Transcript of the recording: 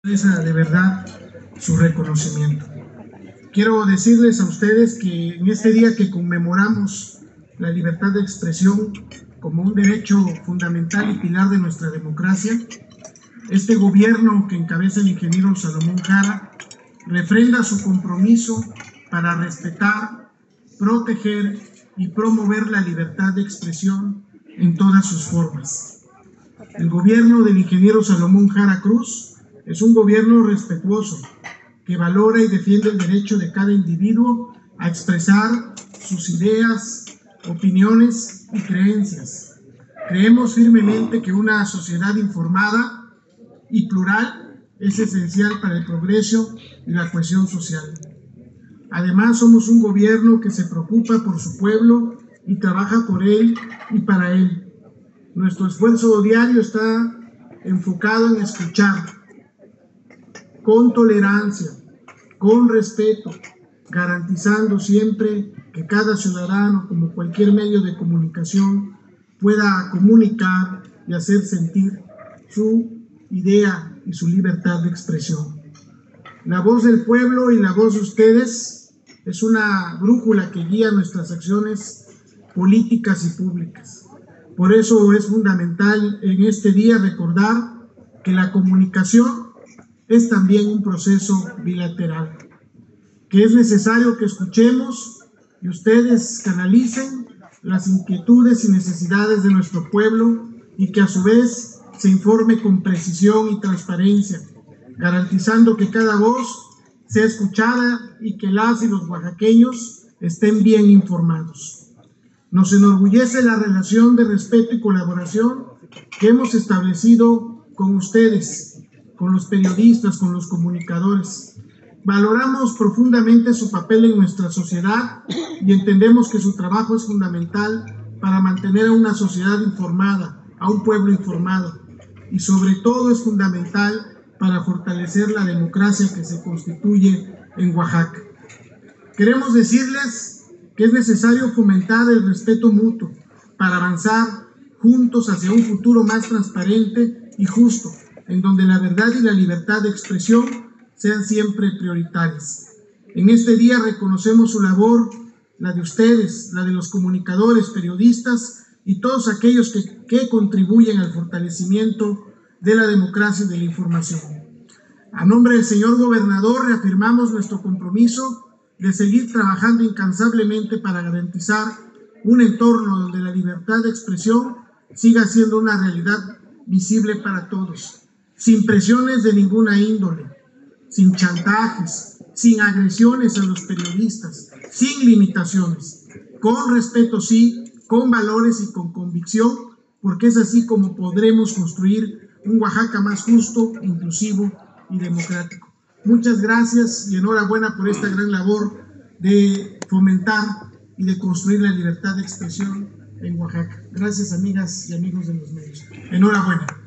De verdad su reconocimiento. Quiero decirles a ustedes que en este día que conmemoramos la libertad de expresión como un derecho fundamental y pilar de nuestra democracia, este gobierno que encabeza el ingeniero Salomón Jara refrenda su compromiso para respetar, proteger y promover la libertad de expresión en todas sus formas. El gobierno del ingeniero Salomón Jara Cruz es un gobierno respetuoso que valora y defiende el derecho de cada individuo a expresar sus ideas, opiniones y creencias. Creemos firmemente que una sociedad informada y plural es esencial para el progreso y la cohesión social. Además, somos un gobierno que se preocupa por su pueblo y trabaja por él y para él. Nuestro esfuerzo diario está enfocado en escuchar con tolerancia, con respeto, garantizando siempre que cada ciudadano, como cualquier medio de comunicación, pueda comunicar y hacer sentir su idea y su libertad de expresión. La voz del pueblo y la voz de ustedes es una brújula que guía nuestras acciones políticas y públicas. Por eso es fundamental en este día recordar que la comunicación es también un proceso bilateral, que es necesario que escuchemos y ustedes canalicen las inquietudes y necesidades de nuestro pueblo y que a su vez se informe con precisión y transparencia, garantizando que cada voz sea escuchada y que las y los oaxaqueños estén bien informados. Nos enorgullece la relación de respeto y colaboración que hemos establecido con ustedes, con los periodistas, con los comunicadores. Valoramos profundamente su papel en nuestra sociedad y entendemos que su trabajo es fundamental para mantener a una sociedad informada, a un pueblo informado, y sobre todo es fundamental para fortalecer la democracia que se constituye en Oaxaca. Queremos decirles que es necesario fomentar el respeto mutuo para avanzar juntos hacia un futuro más transparente y justo, en donde la verdad y la libertad de expresión sean siempre prioritarias. En este día reconocemos su labor, la de ustedes, la de los comunicadores, periodistas y todos aquellos que contribuyen al fortalecimiento de la democracia y de la información. A nombre del señor gobernador reafirmamos nuestro compromiso de seguir trabajando incansablemente para garantizar un entorno donde la libertad de expresión siga siendo una realidad visible para todos, sin presiones de ninguna índole, sin chantajes, sin agresiones a los periodistas, sin limitaciones, con respeto sí, con valores y con convicción, porque es así como podremos construir un Oaxaca más justo, inclusivo y democrático. Muchas gracias y enhorabuena por esta gran labor de fomentar y de construir la libertad de expresión en Oaxaca. Gracias, amigas y amigos de los medios. Enhorabuena.